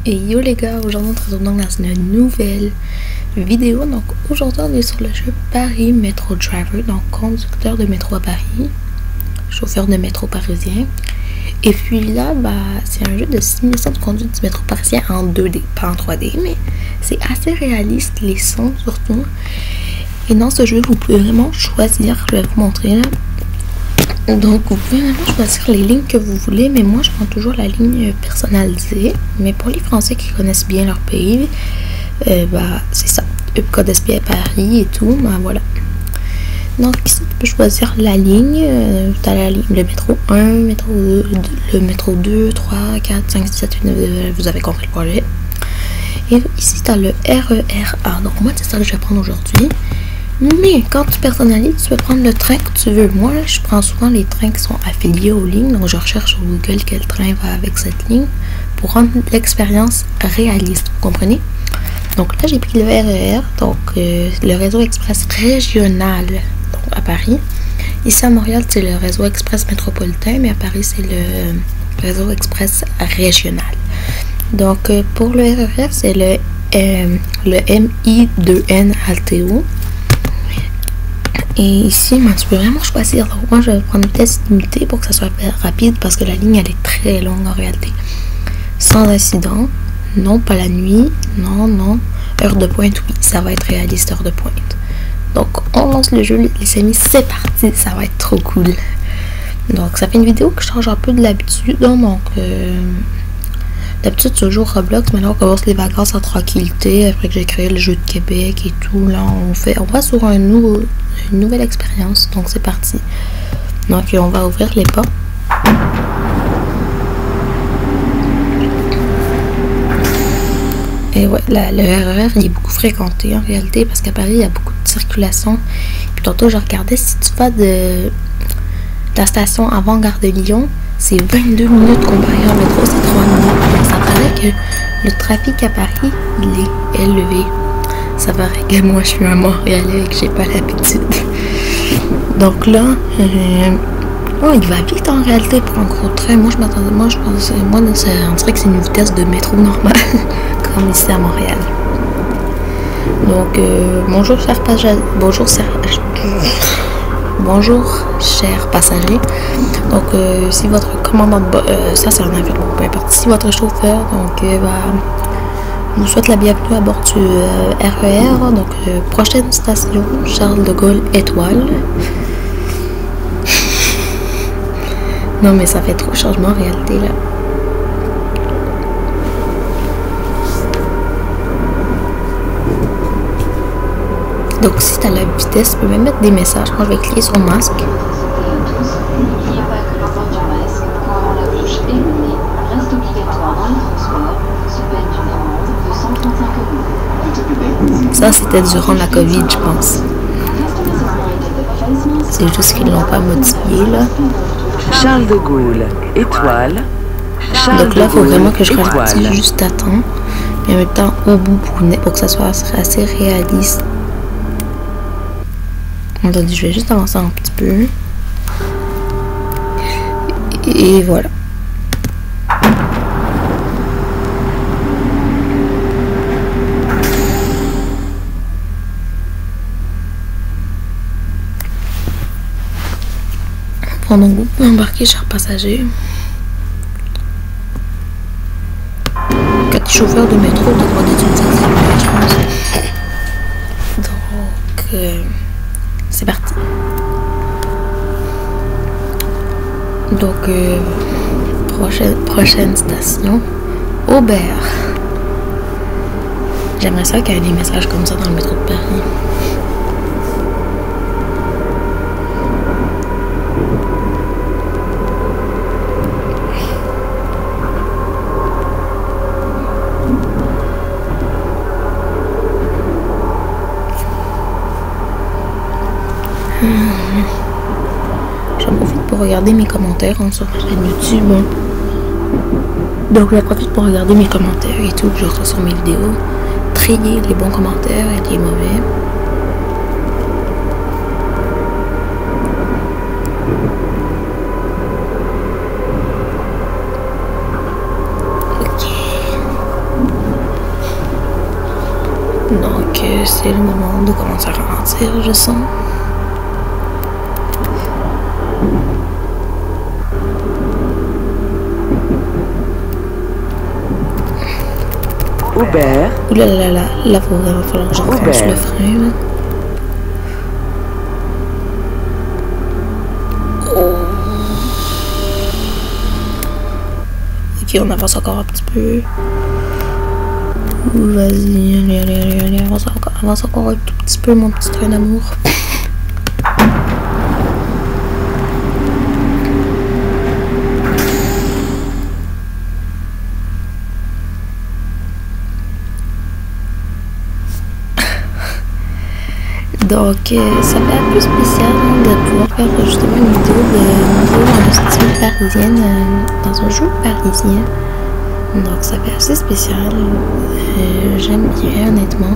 Et yo les gars, aujourd'hui on se retrouve donc dans une nouvelle vidéo. Donc aujourd'hui on est sur le jeu Paris Metro Driver, donc conducteur de métro à Paris, chauffeur de métro parisien. Et puis là, c'est un jeu de simulation de conduite du métro parisien en 2D, pas en 3D, mais c'est assez réaliste, les sons surtout. Et dans ce jeu, vous pouvez vraiment choisir, je vais vous montrer là. Donc vous pouvez vraiment choisir les lignes que vous voulez, mais moi je prends toujours la ligne personnalisée. Mais pour les Français qui connaissent bien leur pays, c'est ça, eux connaissent bien Paris et tout, voilà. Donc ici tu peux choisir la ligne, tu as la ligne, le métro 1, le métro 2, 3, 4, 5, 6, 7, 8, 9, vous avez compris le projet. Et ici tu as le RER-A, donc moi c'est ça que je vais prendre aujourd'hui. Mais quand tu personnalises, tu peux prendre le train que tu veux. Moi, je prends souvent les trains qui sont affiliés aux lignes. Donc, je recherche sur Google quel train va avec cette ligne pour rendre l'expérience réaliste. Vous comprenez? Donc là, j'ai pris le RER, donc le réseau express régional donc à Paris. Ici à Montréal, c'est le réseau express métropolitain, mais à Paris, c'est le réseau express régional. Donc, pour le RER, c'est le MI2N Alteo. Et ici, tu peux vraiment choisir. Donc moi, je vais prendre une vitesse limitée pour que ça soit rapide parce que la ligne, elle est très longue en réalité. Sans incident. Non, pas la nuit. Non. Heure de pointe, oui, ça va être réaliste, heure de pointe. Donc, on lance le jeu, les amis. C'est parti, ça va être trop cool. Donc, ça fait une vidéo que je change un peu de l'habitude. Donc, d'habitude, c'est toujours Roblox. Maintenant, on commence les vacances en tranquillité. Après que j'ai créé le jeu de Québec et tout. Là, on va sur une nouvelle expérience. Donc, c'est parti. Donc, on va ouvrir les portes. Et ouais, le RER, il est beaucoup fréquenté en réalité. Parce qu'à Paris, il y a beaucoup de circulation. Puis tantôt, je regardais si tu vas de la station avant Gare de Lyon. C'est 22 minutes comparé au métro, c'est 3 minutes. Donc, ça paraît que le trafic à Paris, il est élevé. Ça paraît que moi, je suis un Montréalais et que j'ai pas l'habitude. Donc là, il va vite en réalité pour un gros train. Moi, je m'attendais, on dirait que c'est une vitesse de métro normale, comme ici à Montréal. Donc, bonjour, chers passagers. Donc, si votre commandant de bord, ça c'est un avion, peu importe. Si votre chauffeur, donc, vous souhaite la bienvenue à bord du RER. Donc, prochaine station, Charles de Gaulle Étoile. Non, mais ça fait trop changement en réalité là. Donc, si tu as la vitesse, tu peux même mettre des messages. Moi, je vais cliquer sur le masque. Ça, c'était durant la COVID, je pense. C'est juste qu'ils l'ont pas modifié, là. Charles de Gaulle, étoile. Donc là, il faut vraiment que je ralentis juste à temps. Mais en même temps, au bout pour que ça soit assez réaliste. Attendez, je vais juste avancer un petit peu. Et voilà. Donc vous pouvez embarquer, chers passagers. Quand tu es chauffeur de métro, tu as le droit d'utiliser le cellulaire, je pense. Donc, c'est parti. Donc, prochaine station, Aubert. J'aimerais ça qu'il y ait des messages comme ça dans le métro de Paris. J'en profite pour regarder mes commentaires sur la chaîne YouTube. Donc j'en profite pour regarder mes commentaires et tout que je reçois sur mes vidéos. Trier les bons commentaires et les mauvais. Ok. Donc c'est le moment de commencer à ralentir, je sens. Aubert. Ouh là là là, là va vraiment falloir que j'enfonce le frein. Là. Oh. Ok, on avance encore un petit peu. Vas-y, allez, avance encore un tout petit peu, mon petit train d'amour. Donc, ça fait un peu spécial de pouvoir faire justement une vidéo dans le style parisienne, dans un jeu parisien. Donc, ça fait assez spécial. J'aime bien, honnêtement.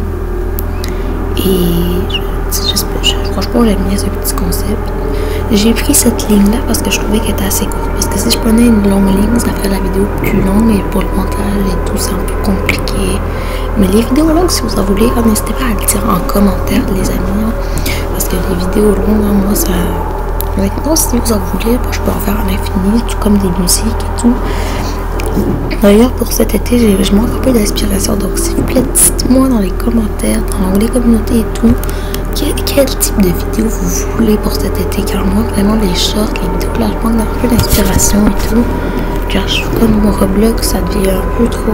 Et franchement, j'aime bien ce petit concept. J'ai pris cette ligne-là parce que je trouvais qu'elle était assez courte. Parce que si je prenais une longue ligne, ça ferait la vidéo plus longue et pour le montage et tout, c'est un peu compliqué. Mais les vidéos longues, si vous en voulez, n'hésitez pas à le dire en commentaire, les amis. Hein, parce que les vidéos longues, hein, moi, ça. Maintenant, si vous en voulez, je peux en faire à l'infini, tout comme des musiques et tout. D'ailleurs, pour cet été, je manque un peu d'inspiration. Donc, s'il vous plaît, dites-moi dans les commentaires, dans l'onglet communauté et tout, quel type de vidéo vous voulez pour cet été. Car moi, vraiment, les shorts, les vidéos, là, je manque un peu d'inspiration et tout. Car comme mon Roblox, ça devient un peu trop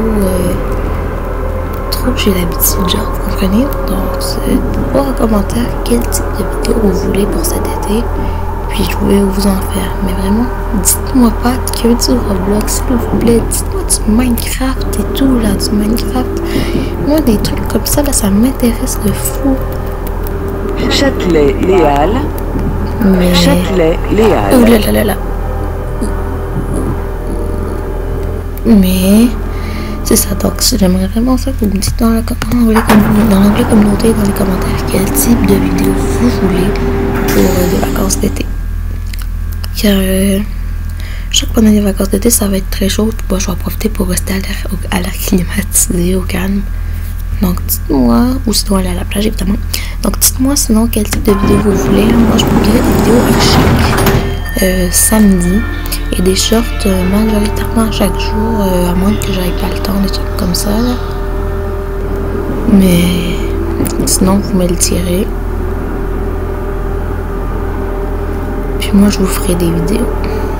j'ai l'habitude, genre, vous comprenez? Donc, dites-moi en commentaire quel type de vidéo vous voulez pour cet été. Puis je vais vous en faire. Mais vraiment, dites-moi pas que du Roblox, s'il vous plaît. Dites-moi du Minecraft et tout, là, du Minecraft. Moi, des trucs comme ça, là, ça m'intéresse de fou. Châtelet-Léal. Mais... Châtelet-Léal. Oh là là là là. Mais... c'est ça, donc j'aimerais vraiment ça que vous me dites dans l'onglet communauté, dans les commentaires, quel type de vidéo vous voulez pour des vacances d'été. Car chaque pendant les vacances d'été, ça va être très chaud. Moi, je vais en profiter pour rester à l'air climatisé, au calme. Donc dites-moi, ou sinon aller à la plage évidemment. Donc dites-moi sinon quel type de vidéo vous voulez. Moi, je publierai des vidéos à chaque samedi. Et des shorts majoritairement chaque jour, à moins que j'aille pas le temps, des trucs comme ça. Là. Mais sinon, vous me le direz. Puis moi, je vous ferai des vidéos.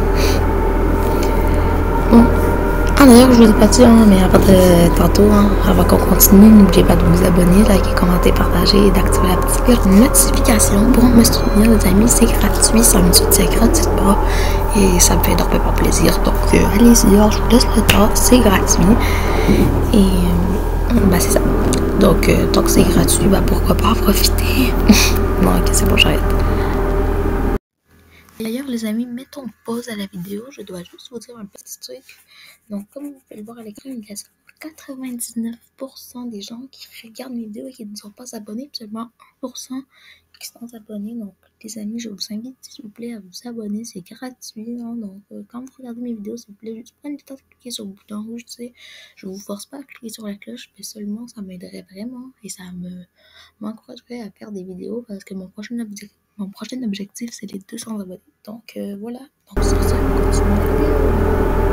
Bon. Ah d'ailleurs, je vous ai pas dit, hein, mais avant tantôt, hein, avant qu'on continue, n'oubliez pas de vous abonner, liker, commenter, partager et d'activer la petite notification pour me soutenir, les amis. C'est gratuit, ça me soutient gratuitement et ça me fait énormément plaisir. Donc, allez-y, je vous laisse le temps, c'est gratuit. Et bah, c'est ça. Donc, tant que c'est gratuit, bah, pourquoi pas en profiter. Bon, ok, c'est bon, j'arrête. D'ailleurs, les amis, mettons pause à la vidéo. Je dois juste vous dire un petit truc. Donc, comme vous pouvez le voir à l'écran, il y a 99% des gens qui regardent mes vidéos et qui ne sont pas abonnés, seulement 1% qui sont abonnés. Donc, les amis, je vous invite, s'il vous plaît, à vous abonner. C'est gratuit. Hein? Donc, quand vous regardez mes vidéos, s'il vous plaît, juste prenez le temps de cliquer sur le bouton rouge. Tu sais, je ne vous force pas à cliquer sur la cloche, mais seulement ça m'aiderait vraiment et ça m'encouragerait à faire des vidéos parce que mon prochain objectif, c'est les 200 abonnés. Donc, voilà. Donc, sur ça, on continue la vidéo.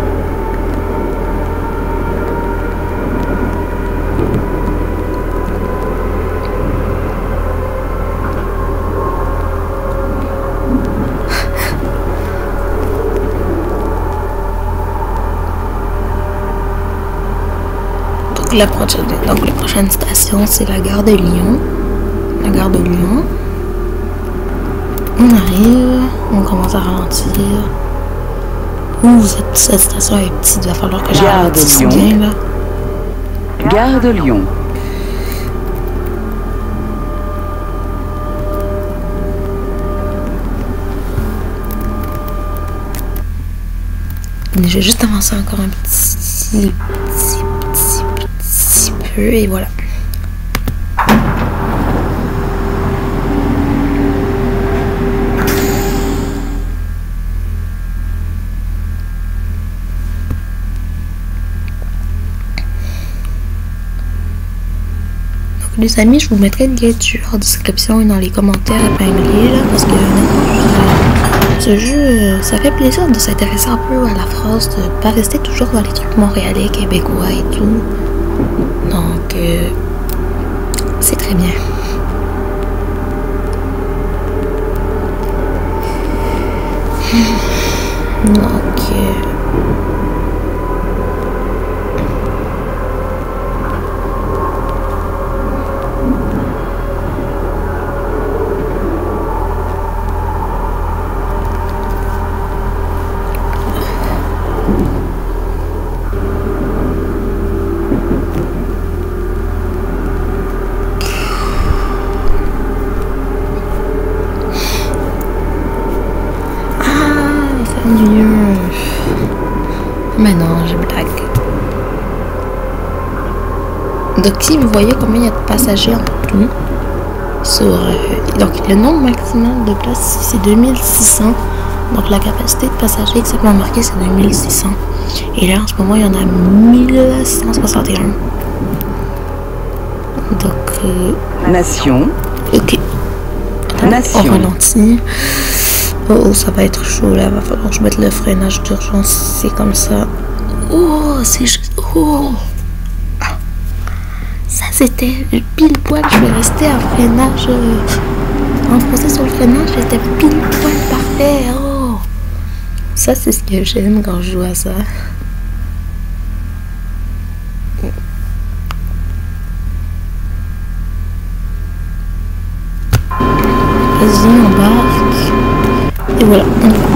La prochaine station, c'est la gare de Lyon. La gare de Lyon. On arrive, on commence à ralentir. Ouh, cette station est petite, il va falloir que je ralentisse bien là. Gare de Lyon. Je vais juste avancer encore un petit peu et voilà. les amis, je vous mettrai le lien en description et dans les commentaires épinglés, là, parce que ce jeu, ça fait plaisir de s'intéresser un peu à la France, de pas rester toujours dans les trucs montréalais, québécois et tout. Donc, c'est très bien. Donc, mais non, je blague. Donc si vous voyez combien il y a de passagers en tout, sur, donc le nombre maximal de places c'est 2600. Donc la capacité de passagers exactement marquée c'est 2600. Et là en ce moment il y en a 1161. Donc Nation. ok. Nation. On ralentit. Oh, ça va être chaud là, va falloir que je mette le freinage d'urgence, c'est comme ça. Oh, c'est juste... Oh. Ça c'était pile poil, je vais rester à freinage, enfoncé sur le freinage, j'étais pile poil parfait. Oh. Ça c'est ce que j'aime quand je joue à ça. Vas-y, on embarque. Et voilà, on y va.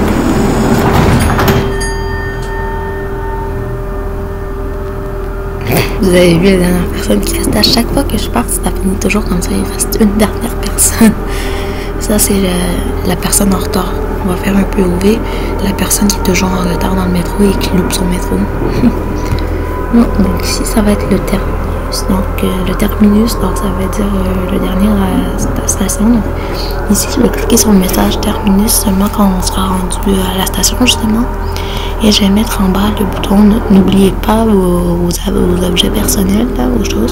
Vous avez vu la dernière personne qui reste à chaque fois que je pars, ça finit toujours comme ça, il reste une dernière personne. Ça c'est la personne en retard. On va faire un POV, la personne qui est toujours en retard dans le métro et qui loupe son métro. Non, donc ici ça va être le terminus. Donc le terminus, donc ça veut dire le dernier à la station. Donc, ici je vais cliquer sur le message terminus seulement quand on sera rendu à la station justement. Et je vais mettre en bas le bouton n'oubliez pas vos objets personnels, là, vos choses.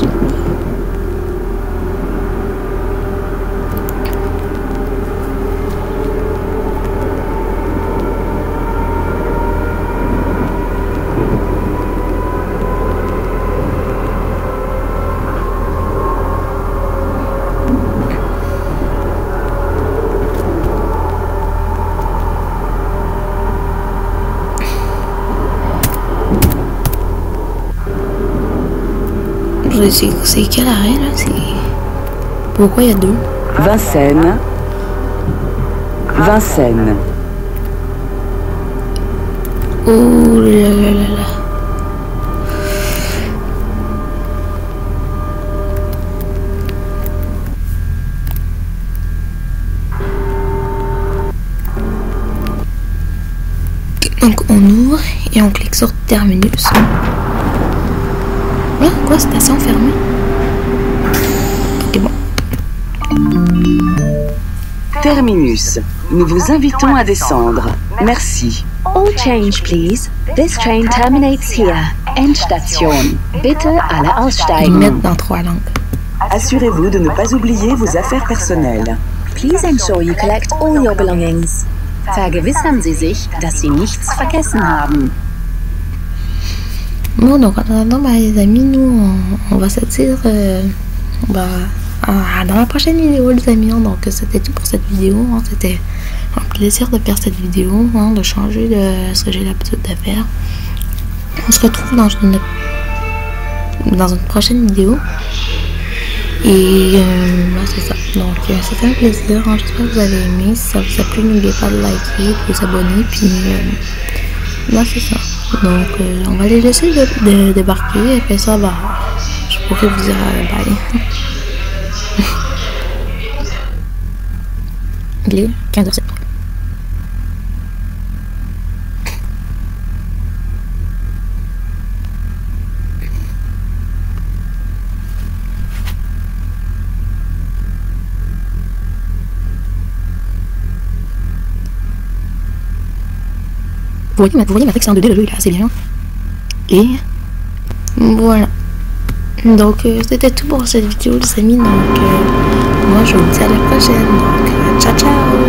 C'est quel arrêt là? Pourquoi il y a deux? Vincennes. Vincennes. Oh là là là là. Donc on ouvre et on clique sur terminus. Ah, quoi, station fermée? Ok, bon. Terminus. Nous vous invitons à descendre. Merci. All change, please. This train terminates here. Endstation. Bitte alle Ils aussteigen. mettent dans 3 langues. Assurez-vous de ne pas oublier vos affaires personnelles. Please ensure you collect all your belongings. Vergewissern Sie sich, dass Sie nichts vergessen haben. Bon, donc en attendant, bah, les amis, nous, on va se dire dans la prochaine vidéo, les amis. Donc, c'était tout pour cette vidéo. Hein, c'était un plaisir de faire cette vidéo, hein, de changer de ce que j'ai l'habitude de faire. On se retrouve dans une prochaine vidéo. Et c'est ça. Donc, c'était un plaisir. Hein, j'espère que vous avez aimé. Si ça vous a plu, n'oubliez pas de liker, de vous abonner. Puis, c'est ça. Donc, on va les laisser débarquer. Après ça, bah, je pourrais vous dire bye. Il est 15h07. Vous voyez Matrix en 2D, le jeu il est assez bien. Et voilà. Donc, c'était tout pour cette vidéo, les amis. Donc, moi, je vous dis à la prochaine. Donc, ciao, ciao!